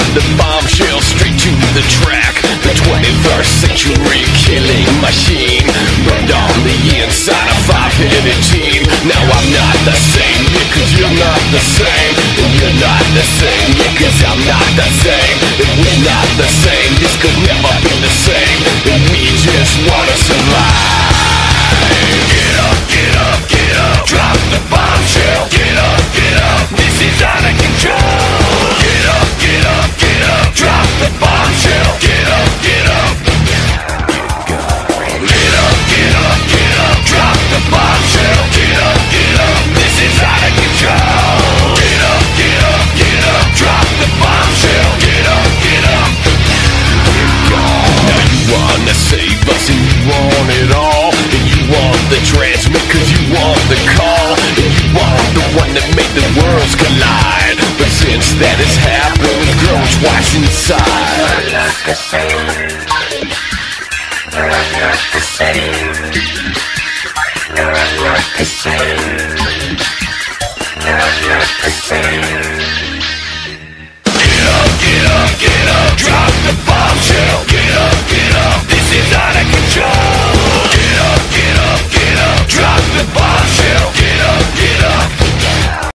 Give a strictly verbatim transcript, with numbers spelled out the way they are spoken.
the bombshell straight to the track. The twenty-first century killing machine burned on the inside a five-headed team. Now I'm not the same, yeah, cause you're not the same. And you're not the same, yeah, cause I'm not the same. And we're not the same, this could never be the same. And we just wanna survive. Get up, get up, get up, drop the bombshell. Get up, get up, this is out of control. Get up, get up, get up, drop the bombshell. Get up, get up, get up, get up, get up, drop the bombshell. Get up, get up, this is out of control. Get up, get up, get up, drop the bombshell. Get up, get up. Now you wanna save us and you want it all. And you want the transmit cause you want the call. And you want the one that made the worlds collide. But since that has happened, we've grown twice inside. You're not the same. You're not the same. You're not the same. You're not the same.